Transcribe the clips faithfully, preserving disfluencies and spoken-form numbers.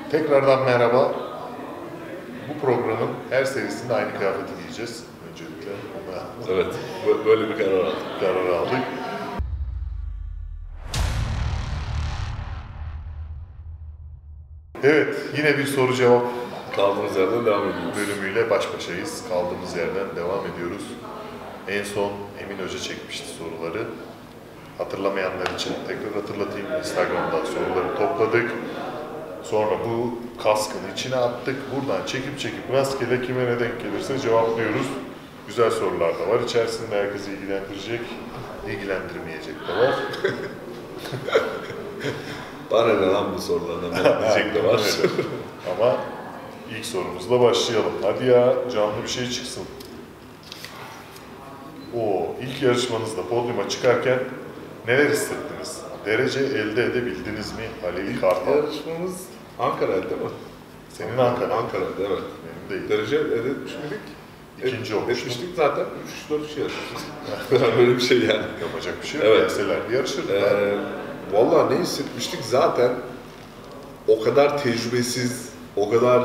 Tekrardan merhaba. Bu programın her serisinde aynı kıyafeti giyeceğiz. Öncelikle ona Evet, böyle bir karar aldık. karar aldık. Evet, yine bir soru cevap Kaldığımız yerden devam ediyoruz. bölümüyle baş başayız. Kaldığımız yerden devam ediyoruz. En son Emin Hoca çekmişti soruları. Hatırlamayanlar için tekrar hatırlatayım. Instagram'dan soruları topladık. Sonra bu kaskın içine attık. Buradan çekip çekip rastgele kime ne denk gelirse cevaplıyoruz. Güzel sorular da var. İçerisinde herkesi ilgilendirecek, ilgilendirmeyecek de var. Bana ne lan bu sorulardan diyecek de var. Ama ilk sorumuzla başlayalım. Hadi ya, canlı bir şey çıksın. Oo, ilk yarışmanızda podyuma çıkarken neler hissettiniz? Derece elde edebildiniz mi Halil Kartal? Yarışmamız Ankara'da değil mi? Senin Ankara. Ankara'da evet. Benim değil. Derece elde etmiş miydik? İkinci olmuştum. Etmiştik zaten. üç dört kişi yarışmıştık. Böyle bir şey yani. Yapacak bir şey yok. Evet. Gelseler yarışırdılar. Ee, Valla ne hissetmiştik zaten o kadar tecrübesiz, o kadar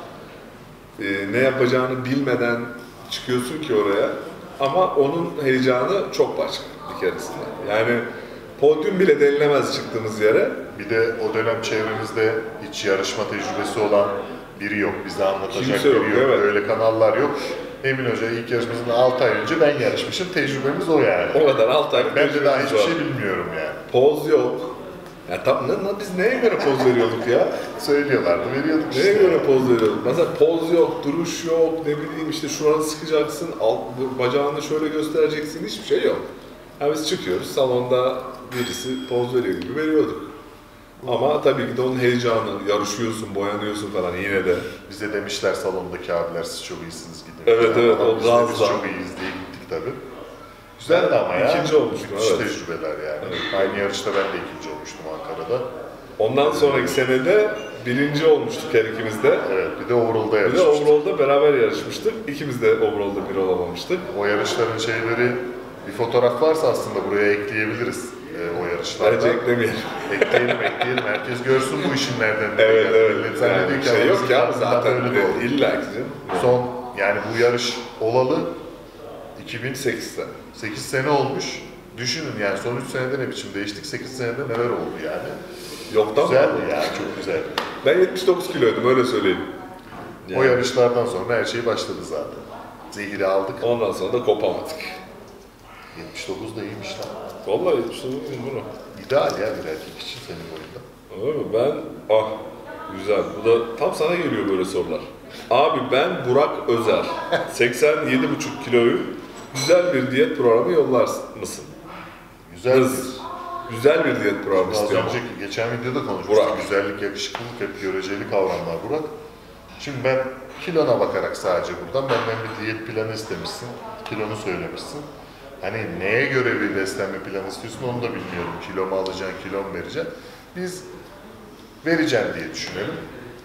e, ne yapacağını bilmeden çıkıyorsun ki oraya. Ama onun heyecanı çok başka bir keresinde. Yani podyum bile denilemez çıktığımız yere. Bir de o dönem çevremizde hiç yarışma tecrübesi olan biri yok. Bize anlatacak Kimse biri yok, yok. evet. Öyle kanallar yok. Emin Hoca ilk yarışmasında altı ay önce ben yarışmışım. Tecrübemiz o yani. O kadar altı ay Ben de daha hiçbir var. şey bilmiyorum yani. Poz yok. Ya tam ne, ne- biz neye göre poz veriyorduk ya? Söylüyorlardı, veriyorduk işte. Neye göre poz veriyorduk? Mesela poz yok, duruş yok, ne bileyim işte şuranı sıkacaksın, alt, bacağını şöyle göstereceksin, hiçbir şey yok. Yani biz çıkıyoruz, salonda birisi poz veriyor gibi veriyorduk. Ama tabii ki de onun heyecanı, yarışıyorsun, boyanıyorsun falan yine de. Bize demişler salondaki abiler siz çok iyisiniz gidin. Evet, evet, o Biz de biz gazla. çok iyiyiz diye gittik tabii. Güzeldi ama ya. İkinci olmuştum, Müthiş evet. tecrübeler yani. Aynı yarışta ben de ikinci olmuştum Ankara'da. Ondan sonraki senede birinci olmuştuk her ikimiz de. Evet, bir de overall'da Bir de yarışmıştık. overall'da beraber yarışmıştık. İkimiz de overall'da bir olamamıştık. O yarışların şeyleri, bir fotoğraf varsa aslında buraya ekleyebiliriz e, o yarışlarda. Bence eklemeyelim. Ekleyelim, ekleyelim. Herkes görsün bu işin nereden nereye Evet, geldiğini. evet. Millet zannediyor Yani ki şey yok ki abi aramızda zaten öyle de olur. illa ki canım. Son, yani bu yarış olalı iki bin sekizde. sekiz sene olmuş. Düşünün yani son üç senede ne biçim değiştik, sekiz senede neler oldu yani. Yoktan Güzeldi mı? yani, çok güzeldi. Ben yetmiş dokuz kiloydum öyle söyleyeyim. O yarışlardan sonra her şey başladı zaten. Zehiri aldık. Ondan sonra da kopamadık. yetmiş dokuz da iyiymiş lan. Vallahi yetmiş dokuz bunu. İdeal ya bir erkek için senin boyunda. Öyle mi? Ben, ah güzel. Bu da tam sana geliyor böyle sorular. Abi ben Burak Özer. seksen yedi buçuk kiloyu güzel bir diyet programı yollar mısın? Güzel Hız. bir... Güzel bir diyet programı Az istiyorum. önceki, geçen videoda konuşmuştuk. Burak. Güzellik, yakışıklılık hep göreceli kavramlar Burak. Şimdi ben kilona bakarak sadece buradan benden bir diyet planı istemişsin. Kilonu söylemişsin. Hani neye göre bir beslenme planı istiyorsun onu da bilmiyorum. Kilo mu alacaksın, kilo mu vereceksin. Biz vereceğim diye düşünelim.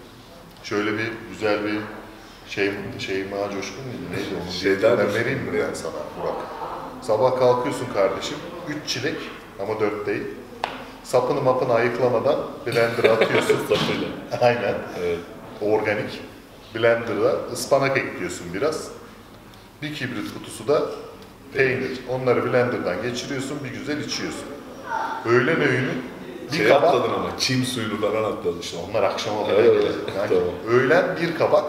Şöyle bir güzel bir şey, şey ma coşkun muydu? Neydi onun Şeyden diyetinden düşün. vereyim mi ben sana Burak? Sabah kalkıyorsun kardeşim, üç çilek ama dört değil. Sapını mapını ayıklamadan blender'a atıyorsun. Sapıyla. Aynen. Evet. Organik. Blender'a ıspanak ekliyorsun biraz. Bir kibrit kutusu da peynir. Onları blender'dan geçiriyorsun, bir güzel içiyorsun. Öğlen öğünü bir Şey kabak. atladın ama çim suyunu falan atladın işte. Onlar akşama kadar Evet, gelecek. Yani tamam. öğlen bir kabak.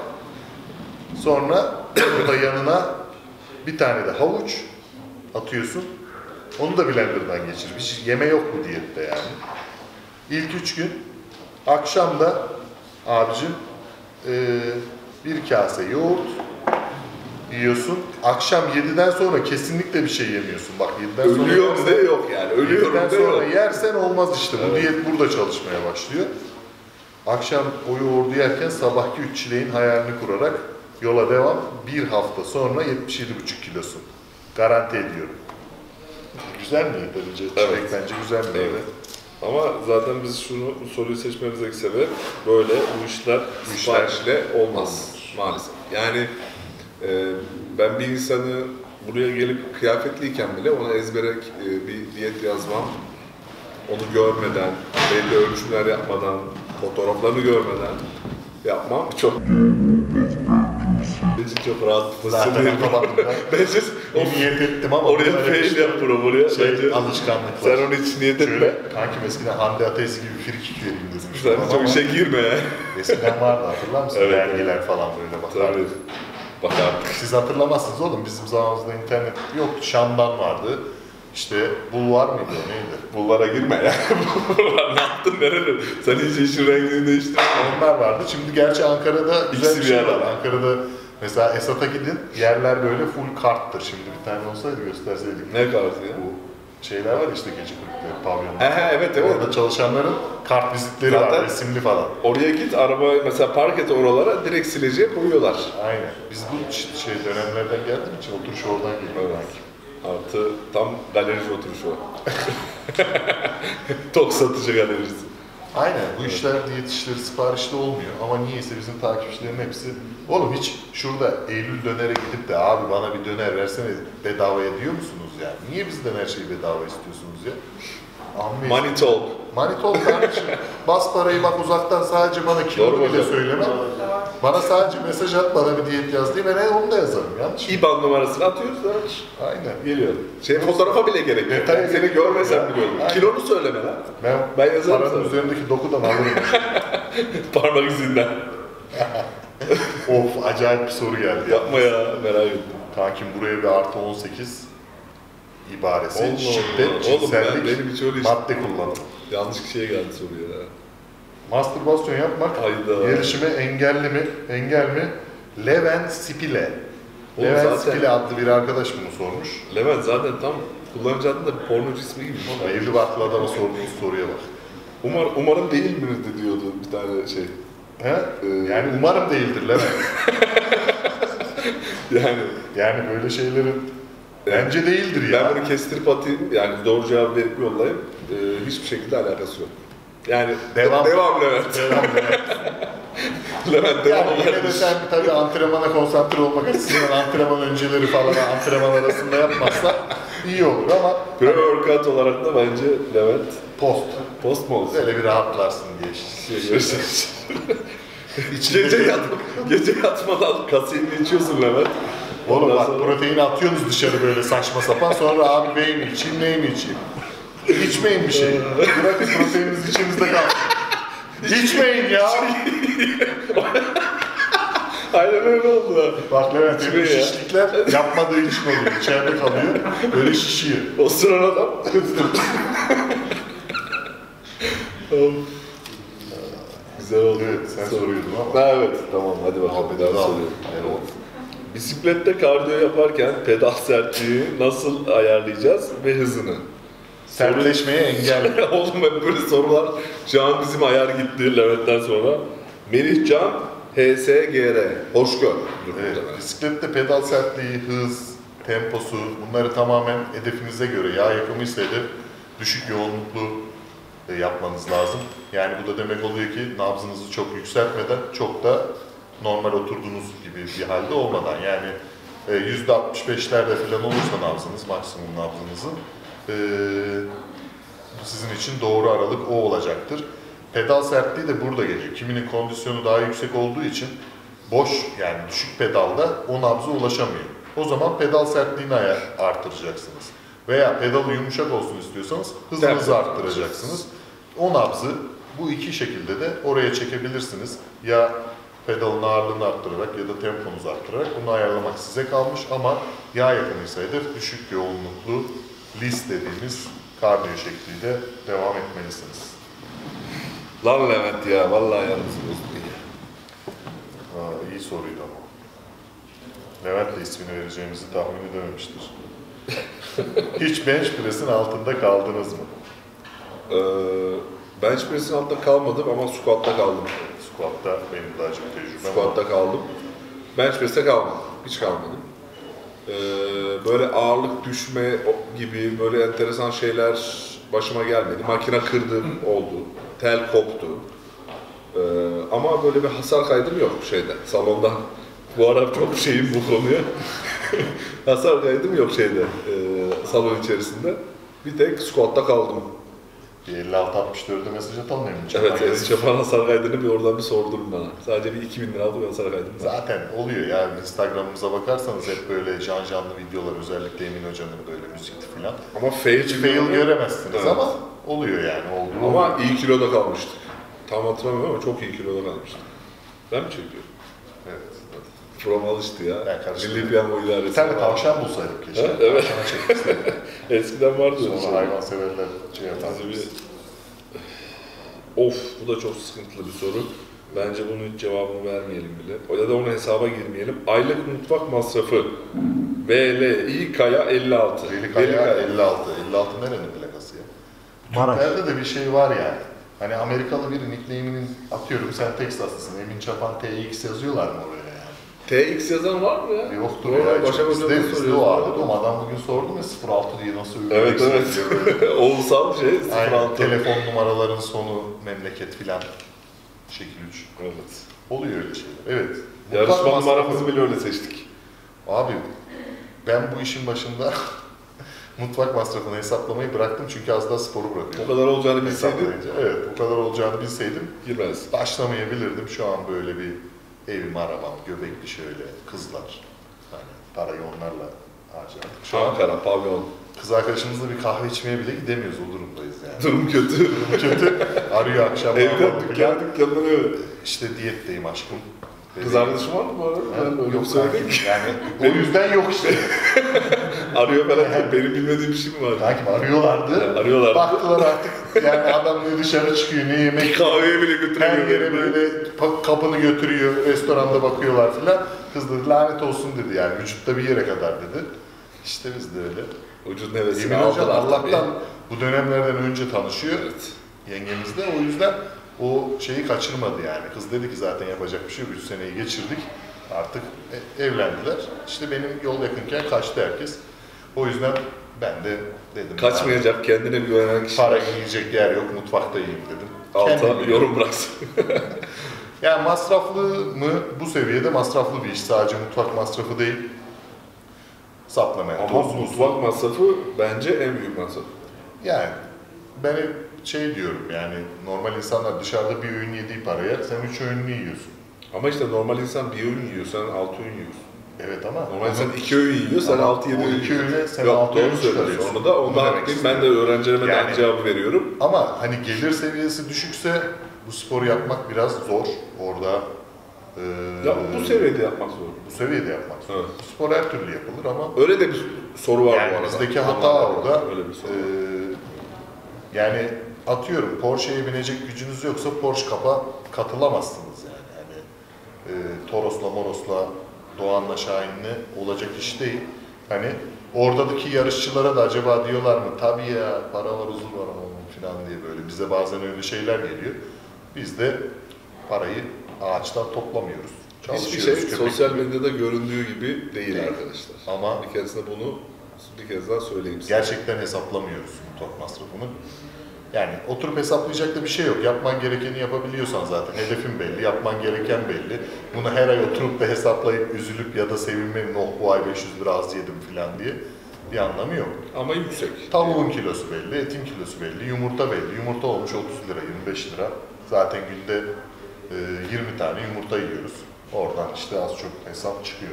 Sonra burada yanına bir tane de havuç atıyorsun. Onu da blenderdan geçir. Hiç yeme yok bu diyette yani. İlk üç gün akşam da abicim e, bir kase yoğurt yiyorsun. Akşam yediden sonra kesinlikle bir şey yemiyorsun. Bak yediden sonra Ölüyorum yersen- de yok yani. Ölüyorum yediden de sonra yok. yersen olmaz işte. Bu Evet. diyet burada çalışmaya başlıyor. Akşam o yoğurdu yerken sabahki üç çileğin hayalini kurarak yola devam. Bir hafta sonra yetmiş yedi buçuk kilosun. Garanti ediyorum. Güzel mi yeterince? Evet. Çilek bence güzel mi? Evet. Ama zaten biz şunu, bu soruyu seçmemizdeki sebep böyle bu işler Bu işler siparişle olmaz maalesef. Yani e, ben bir insanı buraya gelip kıyafetliyken bile ona ezbere e, bir diyet yazmam, onu görmeden, belli ölçümler yapmadan, fotoğraflarını görmeden yapmam çok Bence çok rahat bir pozisyon Zaten değil. yapamadım ben. Bence Bir niyet ettim ama oraya böyle fail işte yap bro buraya. şey, Bence alışkanlıklar. sen onu hiç niyet etme. Şöyle kankim eskiden Hande Ateist gibi frikik vereyim dedim. Sen Ama çok işe girme ya. eskiden vardı, hatırlar mısın? Evet, Dergiler falan böyle bakardık. Tabii. Bak artık. Siz hatırlamazsınız oğlum, bizim zamanımızda internet yok, Şam'dan vardı. İşte bulvar mıydı o neydi? Bunlara girme ya. Bunlar ne yaptın nerede? Sen iyice işin rengini değiştirdin. Onlar vardı. Şimdi gerçi Ankara'da güzel İkisi bir bir şey arada. var. Ankara'da mesela Esat'a gidin, yerler böyle full karttır. Şimdi bir tane olsaydı gösterseydik. Ne kartı ya? Bu şeyler var işte, gece kulüpleri, pavyonlar. He he evet evet. Orada çalışanların kart vizitleri Zaten- var, resimli falan. Oraya git araba mesela park et oralara direkt sileceğe koyuyorlar. Aynen. Biz bu şey dönemlerden geldiğim için oturuş oradan geliyor. Evet. Artı tam galerici oturuşu o. Tok satıcı galericisi. Aynen. Bu işler diyet işleri siparişli olmuyor ama niyeyse bizim takipçilerin hepsi oğlum hiç şurada Eylül dönere gidip de abi bana bir döner versene bedavaya diyor musunuz yani? Niye bizden her şeyi bedava istiyorsunuz ya? Anlayın. Money talk. Manit ol kardeşim. Bas parayı bak uzaktan, sadece bana Doğru kilolu bile hocam. söyleme. Bana sadece mesaj at, bana bir diyet yaz diye, ben onu da yazarım. Yanlış mı? İ B A N numarasını atıyoruz da Aynen. geliyor. Şey fotoğrafa bile gerek yok. Detaya Yani seni gerek yok görmesem ya. biliyorum. Aynen. Kilonu söyleme lan. Ben, Ben yazarım paranın sana. üzerindeki dokudan alırım. Parmak izinden. Of, acayip bir soru geldi ya. Yapma ya merak ettim. Kankim buraya bir artı on sekiz ibaresi, Allah şiddet, Allah. Oğlum cinsellik, ben- benim hiç öyle iş- madde kullanımı. Yanlış kişiye geldi soru ya. Mastürbasyon yapmak, Hayda. gelişime engelli mi, engel mi? Levent Spile. Oğlum Levent zaten- Spile adlı bir arkadaş bunu sormuş. Levent zaten tam kullanıcı adında bir pornocu ismi gibi. Evli barklı adama sorduğunuz soruya bak. Umar, umarım değil mi de diyordu bir tane şey. He? Ee, Yani umarım değildir Levent. Yani Yani böyle şeylerin bence değildir ben ya. bunu kestirip atayım, yani doğru cevabı verip yollayayım. Ee, hiçbir şekilde alakası yok. Yani Devam. devam Levent. Devam, Levent. Levent devam Yani yine de olabilir. sen tabii antrenmana konsantre olmak açısından antrenman önceleri falan antrenman arasında yapmazsan iyi olur ama Pre-workout olarak da bence Levent post. post mu olsun? Böyle bir rahatlarsın diye. Şey görürsün. İçinde gece, bir- yat, gece yatmadan kaseyini içiyorsun Levent. Oğlum Ondan bak sonra- proteini atıyorsunuz dışarı böyle saçma sapan, sonra abi bey mi içeyim neyi mi içeyim? İçmeyin bir şey. Bırakın proteininiz içinizde kalsın. İçmeyin ya. Aynen öyle oldu. Bak Levent, İçmeyin hep ya. şişlikler yapmadığı için oluyor. İçeride kalıyor. Böyle şişiyor. O sırada adam. Of. Güzel oldu. Evet, sen soruyordun ama. Ha, evet tamam hadi bakalım bir daha Devam. soruyorum. Evet. Bisiklette kardiyo yaparken pedal sertliği nasıl ayarlayacağız ve hızını? Sertleşmeye engel. Oğlum hep böyle sorular. Şu an bizim ayar gitti Levent'ten sonra. Melih Can, H S G R. Hoş gör. Evet, bisiklette pedal sertliği, hız, temposu, bunları tamamen hedefinize göre, yağ yakımıysa hedef, düşük yoğunluklu e, yapmanız lazım. Yani bu da demek oluyor ki nabzınızı çok yükseltmeden, çok da normal oturduğunuz gibi bir halde olmadan, yani e, yüzde altmış beşlerde falan olursa nabzınız, maksimum nabzınızın, e, bu sizin için doğru aralık o olacaktır. Pedal sertliği de burada geliyor. Kiminin kondisyonu daha yüksek olduğu için boş, yani düşük pedalda o nabza ulaşamıyor. O zaman pedal sertliğini ayar, artıracaksınız. Veya pedalı yumuşak olsun istiyorsanız hızınızı arttıracaksınız. O nabzı bu iki şekilde de oraya çekebilirsiniz. Ya pedalın ağırlığını arttırarak ya da temponuzu arttırarak, bunu ayarlamak size kalmış ama yağ yakımıysa hedef düşük yoğunluklu list dediğimiz kardiyo şekliyle devam etmelisiniz. Lan Levent ya vallahi yalnız bozdun ya. Aa, iyi soruydu ama. Levent de ismini vereceğimizi tahmin edememiştir. Hiç bench press'in altında kaldınız mı? Ee, bench press'in altında kalmadım ama squat'ta kaldım. Squat'ta benim daha çok tecrübem var. Squat'ta kaldım. Bench press'te kalmadım. Hiç kalmadım. Ee, böyle ağırlık düşme gibi böyle enteresan şeyler başıma gelmedi. Makine kırdım oldu. Tel koptu. Ee, ama böyle bir hasar kaydım yok şeyde, salonda. Bu ara çok şeyim bu konuya. Hasar kaydım yok şeyde, e, salon içerisinde. Bir tek squat'ta kaldım. Bir elli altı altmış dörde mesaj atalım Emin Çapan. Evet, Emin Çapan hasar kaydını bir oradan bir sordurun bana. Sadece bir iki bin lira aldık hasar kaydını. Zaten oluyor ya, Instagram'ımıza bakarsanız hep böyle can canlı videolar, özellikle Emin Hoca'nın böyle müzikli falan. Ama fail, Hiç fail göremezsiniz evet. ama oluyor yani, olduğu Ama oluyor. iyi kiloda kalmıştık. Tam hatırlamıyorum ama çok iyi kiloda kalmıştık. Ben mi çekiyorum? Evet. From alıştı ya. Ben karıştırdım. Milli Piyango İdaresi. Bir tane tavşan bulsaydık keşke. Ha, evet. Tavşana çekmiştik. Eskiden vardı öyle Sonra şey. hayvanseverler şey yapar. Bizi bir- Of, bu da çok sıkıntılı bir soru. Bence bunun hiç cevabını vermeyelim bile. Ya da onu hesaba girmeyelim. Aylık mutfak masrafı V L İ Kaya elli altı. Veli Kaya elli altı. elli altı nerenin plakası ya? Maraş. Türklerde de bir şey var yani. Hani Amerikalı biri nickname'inin, atıyorum sen Texaslısın, Emin Çapan T X yazıyorlar mı oraya yani? T X yazan var mı ya? Yoktur Doğru, ya. Başak Bizde, Hoca'dan bizde soruyoruz. o vardı. Ama adam bugün sordu mu sıfır altı diye nasıl Evet öğreneceksin evet. diye. Oğuzsal şey sıfır Aynen, altı. telefon numaraların sonu memleket filan. Şekil üç. Evet. Oluyor öyle şeyler. Evet. Yarışma Mutfak masrafı- numaramızı bile öyle seçtik. Abi ben bu işin başında mutfak masrafını hesaplamayı bıraktım çünkü az daha sporu O bırakıyorum. kadar olacağını bilseydim Hesaplayınca. Evet, bu kadar olacağını bilseydim girmez. başlamayabilirdim. Şu an böyle bir evim, arabam, göbekli şöyle kızlar. Hani parayı onlarla harcadık. Şu an Ankara, pavyon. kız arkadaşımızla bir kahve içmeye bile gidemiyoruz, o durumdayız yani. Durum kötü. Durum kötü. Arıyor akşam. Evden falan dükkan filan. dükkandan öyle. İşte diyetteyim aşkım. Kız arkadaşım var mı bu arada? Ben Ben öyle yok bir söyledim. kankim. Yani o yüzden yok işte. Arıyor falan. Benim bilmediğim bir şey mi var? Kankim arıyorlardı. Arıyorlar. Baktılar artık yani adam ne dışarı çıkıyor, ne yemek, Kahveye bile her götüremiyor. yere böyle pa- kapını götürüyor, restoranda bakıyorlar filan. Kız dedi lanet olsun dedi, yani vücutta bir yere kadar dedi. İşte biz de öyle. Ucuz nevesini Emin Hocam aldılar Allah'tan tabii. bu dönemlerden önce tanışıyor Evet. yengemizle, o yüzden o şeyi kaçırmadı yani. Kız dedi ki zaten yapacak bir şey yok, üç seneyi geçirdik artık, e- evlendiler. İşte benim yol yakınken kaçtı herkes. O yüzden ben de dedim. Kaçmayacak, kendine güvenen yani, kişiler. para yiyecek yer yok, mutfakta yiyeyim dedim. Alta Kendim yorum bıraksın. Yani masraflı mı? Bu seviyede masraflı bir iş. Sadece mutfak masrafı değil. Supplement, Ama toz, buz. mutfak masrafı bence en büyük masraf. Yani ben hep şey diyorum yani, normal insanlar dışarıda bir öğün yediği paraya sen üç öğününü yiyorsun. Ama işte normal insan bir öğün yiyor, sen altı öğün yiyorsun. Evet ama Normal insan iki öğün yiyor, sen Ama altı yedi o öğün iki yiyorsun. öğüne sen Yok, altı doğru öğün söylüyorsun. çıkarıyorsun. Onu da, onu Onu da demek haklıyım. Ben de istiyorum. öğrencilerime de Yani- aynı cevabı veriyorum. ama hani gelir seviyesi düşükse bu sporu yapmak biraz zor. Orada eee, Ya bu seviyede yapmak zor. bu seviyede yapmak zor. Evet. Bu spor her türlü yapılır ama Öyle de bir soru var bu yani arada. bizdeki hata orada. Öyle bir soru. eee, yani atıyorum Porsche'ye binecek gücünüz yoksa Porsche Cup'a katılamazsınız yani. Yani eee, Toros'la Moros'la Doğan'la Şahin'le olacak iş değil. Hani oradaki yarışçılara da acaba diyorlar mı? Tabii ya, para var, huzur var ama falan diye böyle. Bize bazen öyle şeyler geliyor. Biz de parayı ağaçtan toplamıyoruz. Hiçbir şey Çalışıyoruz köpek sosyal gibi. medyada göründüğü gibi değil, Değil. arkadaşlar. Ama Bir kez de bunu bir kez daha söyleyeyim size. gerçekten hesaplamıyoruz mutfak masrafını. Yani oturup hesaplayacak da bir şey yok. Yapman gerekeni yapabiliyorsan zaten. Hedefin belli, yapman gereken belli. Bunu her ay oturup da hesaplayıp üzülüp ya da sevinmenin oh bu ay beş yüz lira az yedim falan diye bir anlamı yok. Ama yüksek. Tavuğun kilosu belli, etin kilosu belli, yumurta belli. Yumurta olmuş otuz lira, yirmi beş lira. Zaten günde e, yirmi tane yumurta yiyoruz. Oradan işte az çok hesap çıkıyor.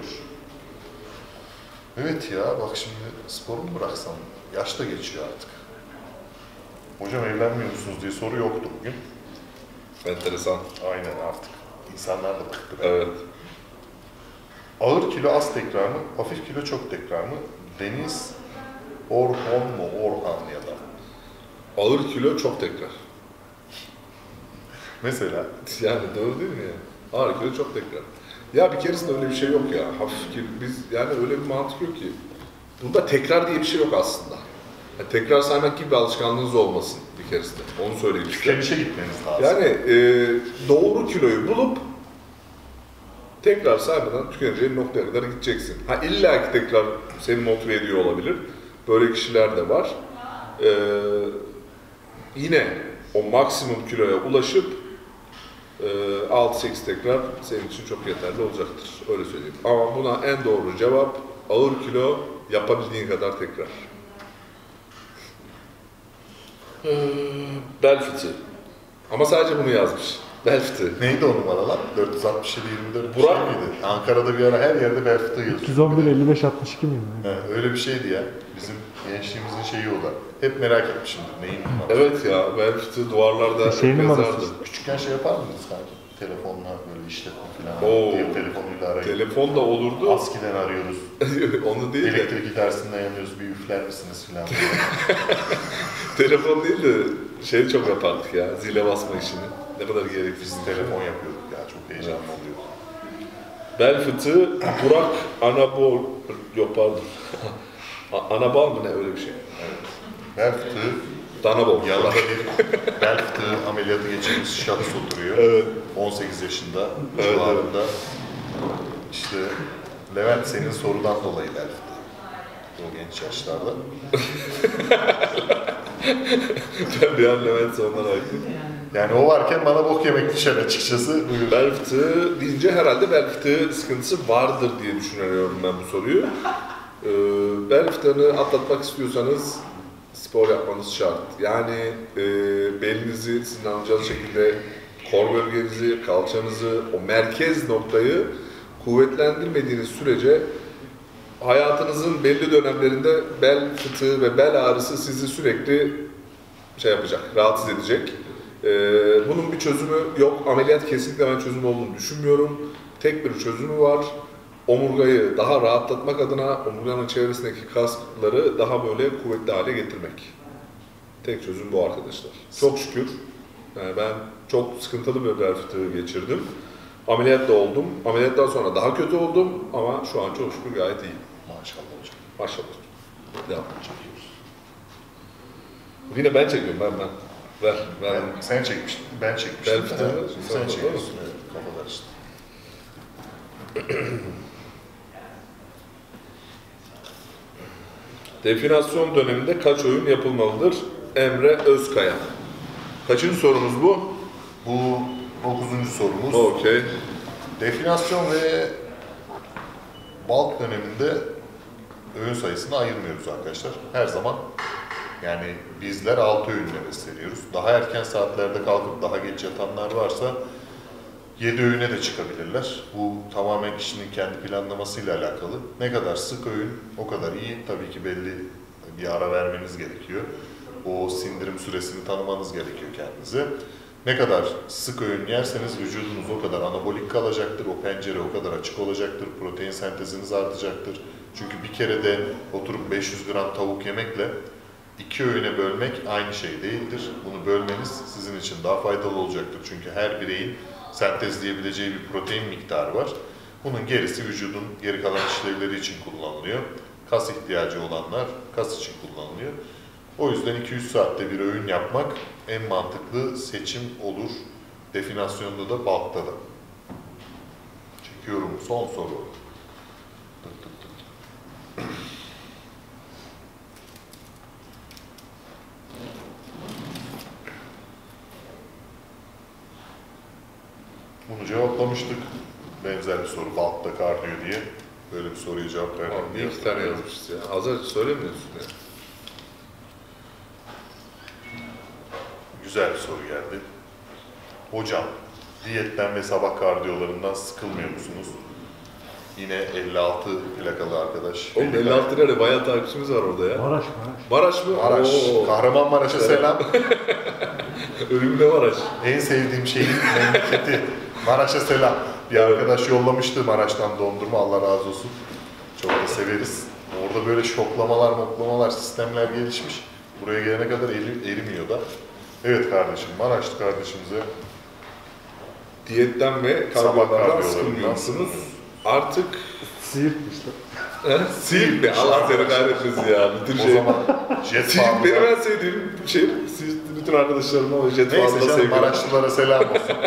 Evet ya, bak şimdi sporu mu bıraksam? Yaş da geçiyor artık. Hocam evlenmiyor musunuz diye soru yoktu bugün. Enteresan. Aynen, artık insanlar da bıktı. Evet. Ağır kilo az tekrar mı, hafif kilo çok tekrar mı? Deniz Orhon mu, Orhan ya da? Ağır kilo çok tekrar. Mesela Yani doğru değil mi ya? Ağır kilo çok tekrar. Ya bir keresinde öyle bir şey yok ya. Hafif kilo, biz yani öyle bir mantık yok ki. Bunda tekrar diye bir şey yok aslında. Yani tekrar saymak gibi bir alışkanlığınız olmasın bir keresinde. Onu söyleyeyim size. tükenişe gitmeniz lazım. Yani e, doğru kiloyu bulup tekrar saymadan tükeneceğin noktaya kadar gideceksin. Ha illa ki tekrar seni motive ediyor olabilir. Böyle kişiler de var. E, yine o maksimum kiloya ulaşıp e, altı sekiz tekrar senin için çok yeterli olacaktır. Öyle söyleyeyim. Ama buna en doğru cevap ağır kilo yapabildiğin kadar tekrar. Ee, bel fıtığı. Ama sadece bunu yazmış. Bel fıtığı. Neydi o numaralar? dört yüz altmış yedi yirmi dört bir Burak. şey miydi? Ankara'da bir ara her yerde bel fıtığı yazıyor. üç yüz on bir elli beş altmış iki miydi? He, öyle bir şeydi ya. Bizim gençliğimizin şeyi o da. Hep merak etmişimdir neyin numarası. Evet ya, bel fıtığı duvarlarda Şey hep numarası yazardı. işte. Küçükken şey yapar mıydınız kanka? Telefonla böyle işletme falan. Oo. Diye telefonuyla arayıp. Telefon da olurdu. Aski'den arıyoruz. Onu değil de. Elektrik idaresinden yanıyoruz. Bir üfler misiniz falan. Telefon değil de şey çok yapardık ya, zile basma işini. Ne kadar gereksiz. Biz telefon yapıyorduk ya. Çok heyecanlı oluyordu. Bel fıtığı, Burak anabol, yok pardon. A- Anabal mı ne öyle bir şey? Evet. Bel fıtığı, Danabol. yalıda bir bel fıtığı ameliyatı geçirmiş şahıs oturuyor. Evet. on sekiz yaşında, Evet, civarında. İşte Levent senin sorudan dolayı bel fıtığı. O genç yaşlarda. Ben bir an Levent sonuna aykırı. Yani o varken bana bok yemek düşer açıkçası. Buyur. Bel fıtığı deyince herhalde bel fıtığı sıkıntısı vardır diye düşünüyorum ben bu soruyu. Ee, bel fıtığını atlatmak istiyorsanız spor yapmanız şart. Yani e, belinizi sizin anlayacağınız şekilde kor bölgenizi, kalçanızı, o merkez noktayı kuvvetlendirmediğiniz sürece hayatınızın belli dönemlerinde bel fıtığı ve bel ağrısı sizi sürekli şey yapacak, rahatsız edecek. Ee, bunun bir çözümü yok. Ameliyat kesinlikle ben çözüm olduğunu düşünmüyorum. Tek bir çözümü var. Omurgayı daha rahatlatmak adına omurganın çevresindeki kasları daha böyle kuvvetli hale getirmek. Tek çözüm bu arkadaşlar. Çok şükür. Yani ben çok sıkıntılı bir bel fıtığı geçirdim. Ameliyat da oldum. Ameliyattan sonra daha kötü oldum ama şu an çok şükür gayet iyiyim. Maşallah hocam. Maşallah. Devam. Yine ben çekiyorum ben ben. Ver, ver. Ben, sen çekmiştin, ben çekmiştim. Bel fıtığı. Evet, Sen sen de, çekmiştin. Evet, kafalar işte. Definasyon döneminde kaç oyun yapılmalıdır? Emre Özkaya. Kaçıncı sorumuz bu? Bu dokuzuncu sorumuz. Okey. Definasyon ve bulk döneminde öğün sayısını ayırmıyoruz arkadaşlar. Her zaman yani bizler altı öğünle besleniyoruz. Daha erken saatlerde kalkıp daha geç yatanlar varsa yedi öğüne de çıkabilirler. Bu tamamen kişinin kendi planlamasıyla alakalı. Ne kadar sık öğün o kadar iyi. Tabii ki belli bir ara vermeniz gerekiyor. O sindirim süresini tanımanız gerekiyor kendinize. Ne kadar sık öğün yerseniz vücudunuz o kadar anabolik kalacaktır. O pencere o kadar açık olacaktır. Protein senteziniz artacaktır. Çünkü bir kere de oturup beş yüz gram tavuk yemekle iki öğüne bölmek aynı şey değildir. Bunu bölmeniz sizin için daha faydalı olacaktır. Çünkü her bireyin sentezleyebileceği bir protein miktarı var. Bunun gerisi vücudun geri kalan işlevleri için kullanılıyor. Kas ihtiyacı olanlar kas için kullanılıyor. O yüzden iki üç saatte bir öğün yapmak en mantıklı seçim olur. Definasyonda da bulk'ta da. Çekiyorum son soru. Tık tık tık. Bunu cevaplamıştık. Benzer bir soru bulk'ta kardiyo diye. Böyle bir soruya cevap vermek. Abi bir iki tane yazmışız ya. Hazır söylemiyorsun ya. Güzel bir soru geldi. Hocam, diyetten ve sabah kardiyolarından sıkılmıyor musunuz? Yine elli altı plakalı arkadaş. Oğlum elli altı lira bayağı takipçimiz var orada ya. Maraş, Maraş. Maraş mı? Maraş, Oo. Kahramanmaraş'a selam. Ölümüne Maraş. En sevdiğim şeyin memleketi. Maraş'a selam. Bir arkadaş yollamıştı Maraş'tan dondurma, Allah razı olsun. Çok da severiz. Orada böyle şoklamalar, moklamalar, sistemler gelişmiş. Buraya gelene kadar eri, erimiyor da. Evet kardeşim, Maraşlı kardeşimize Diyetten ve sabah kardiyolardan kardiyolarından sıkılmıyorsunuz. Artık Siirt işte. Siirt mi? Allah seni kahretmesin ya. Bütün o şey. zaman jet Siirt benim farmıza... en sevdiğim şey. Siirt bütün arkadaşlarıma o jet Neyse farmda canım, sevgilim. Maraşlılara selam olsun.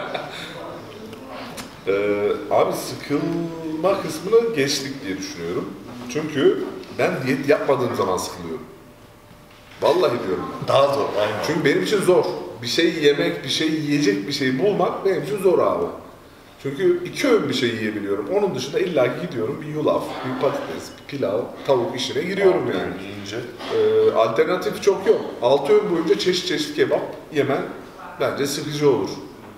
Ee, abi sıkılma kısmını geçtik diye düşünüyorum. Çünkü ben diyet yapmadığım zaman sıkılıyorum. Vallahi diyorum. Daha zor, aynen. Çünkü benim için zor. Bir şey yemek, bir şey yiyecek bir şey bulmak benim için zor abi. Çünkü iki öğün bir şey yiyebiliyorum. Onun dışında illaki gidiyorum bir yulaf, bir patates, bir pilav, tavuk işine giriyorum Altı yani. öğün yiyince Ee, alternatif çok yok. altı öğün boyunca çeşit çeşit kebap yemen bence sıkıcı olur.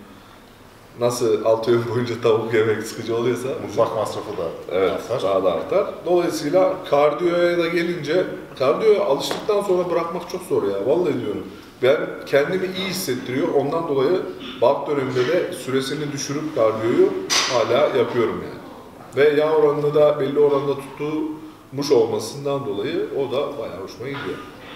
Nasıl altı öğün boyunca tavuk yemek sıkıcı oluyorsa mutfak masrafı da evet, artar. daha da artar. Dolayısıyla kardiyoya da gelince, kardiyoya alıştıktan sonra bırakmak çok zor ya, vallahi diyorum. Ben kendimi iyi hissettiriyor, ondan dolayı bulk döneminde de süresini düşürüp kardiyoyu hala yapıyorum yani. Ve yağ oranını da belli oranda tutmuş olmasından dolayı o da bayağı hoşuma gidiyor.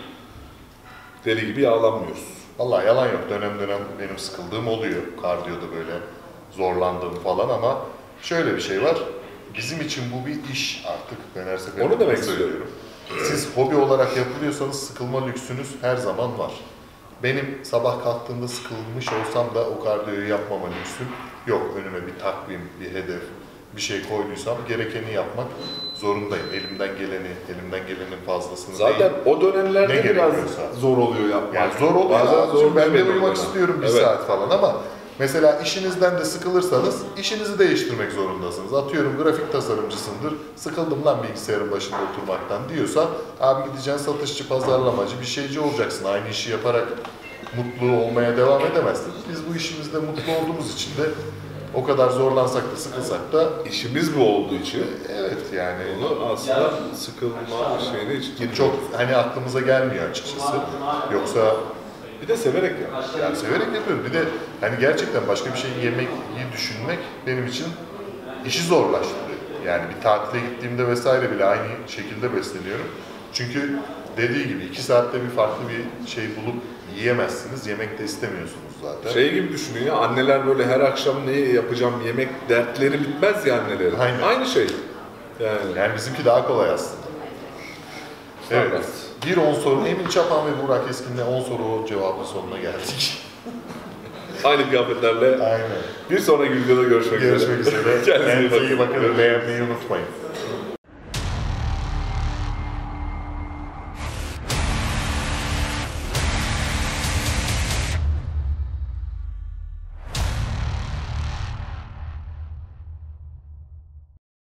Deli gibi yağlanmıyoruz. Vallahi yalan yok. Dönem dönem benim sıkıldığım oluyor. Kardiyoda böyle zorlandığım falan ama şöyle bir şey var. Bizim için bu bir iş artık. Ben her seferinde Onu demek söylüyorum. Siz hobi olarak yapılıyorsanız sıkılma lüksünüz her zaman var. Benim sabah kalktığımda sıkılmış olsam da o kardiyoyu yapmama lüksüm yok. Önüme bir takvim, bir hedef, bir şey koyduysam gerekeni yapmak zorundayım. Elimden geleni, elimden gelenin fazlasını Zaten değil. o dönemlerde Ne biraz gerekiyorsa. zor oluyor yapmak. Yani zor oluyor. Bazen Bazen zor ben de değil uyumak mi? istiyorum bir Evet. saat falan ama mesela işinizden de sıkılırsanız işinizi değiştirmek zorundasınız. Atıyorum grafik tasarımcısındır. Sıkıldım lan bilgisayarın başında oturmaktan diyorsa abi gideceksin satışçı, pazarlamacı bir şeyci olacaksın. Aynı işi yaparak mutlu olmaya devam edemezsin. Biz bu işimizde mutlu olduğumuz için de o kadar zorlansak da sıkılsak da İşimiz bu olduğu için evet yani onu aslında sıkılma şeyine hiç girmiyor. çok hani aklımıza gelmiyor açıkçası. Yoksa Bir de severek yap. yani severek yapıyorum. Bir de hani gerçekten başka bir şey yemeyi düşünmek benim için işi zorlaştırıyor. Yani bir tatile gittiğimde vesaire bile aynı şekilde besleniyorum. Çünkü dediği gibi iki saatte bir farklı bir şey bulup yiyemezsiniz. Yemek de istemiyorsunuz zaten. Şey gibi düşünün ya, anneler böyle her akşam ne yapacağım yemek dertleri bitmez ya annelerin. Aynen. Aynı şey. Yani. Yani bizimki daha kolay aslında. Evet. Evet. Bir on soru. Emin Çapan ve Burak Eskin'le on soru cevabı sonuna geldik. Aynı kıyafetlerle Aynen. bir sonraki videoda görüşmek üzere. Görüşmek üzere. Kendinize iyi Kendinize iyi bakın. bakın. Beğenmeyi unutmayın.